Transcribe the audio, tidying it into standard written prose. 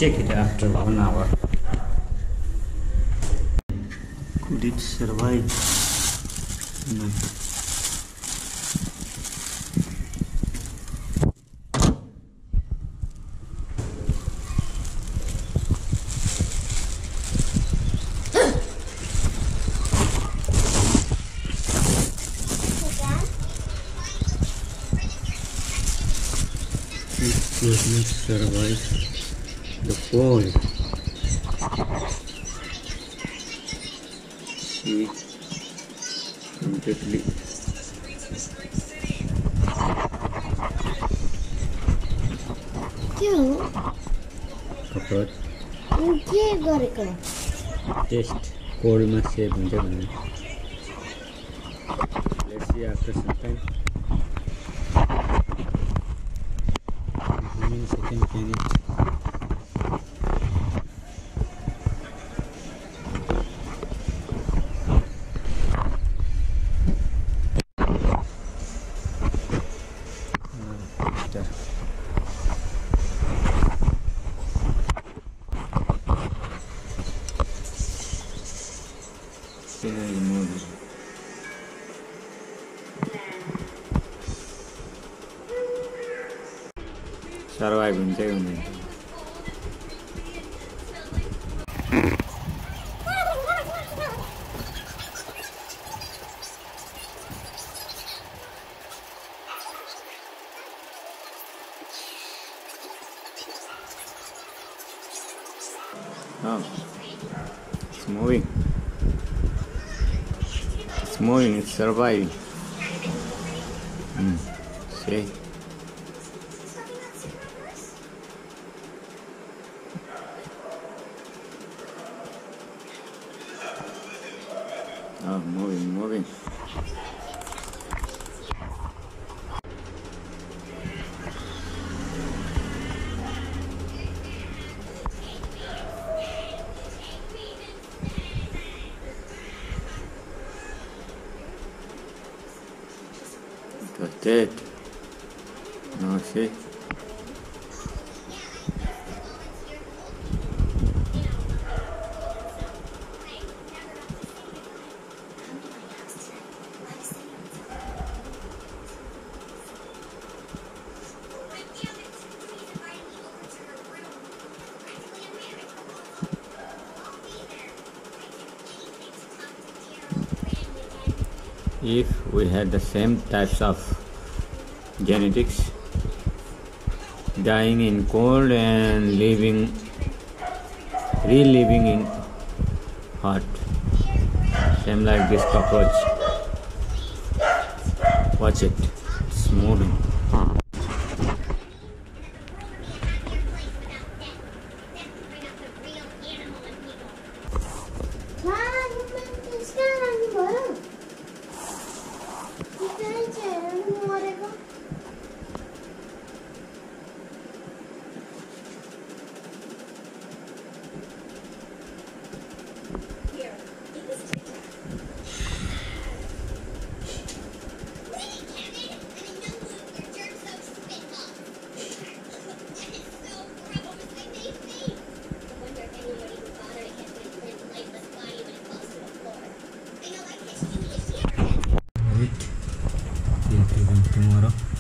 check it after 1 hour. Could it survive? No. It could not survive the fall. See, completely. क्यों? Cockroach. के गरेको? Taste cold मा save हुन्छ भने. Let's see after some time. How many seconds can it? Survive हुन्छै हुँदैन. Oh, it's moving. It's moving. It's surviving. See. Oh, moving. It was dead. No, see? If we had the same types of genetics, dying in cold and reliving in hot, same like this cockroach. Watch it, it's moving. See you tomorrow.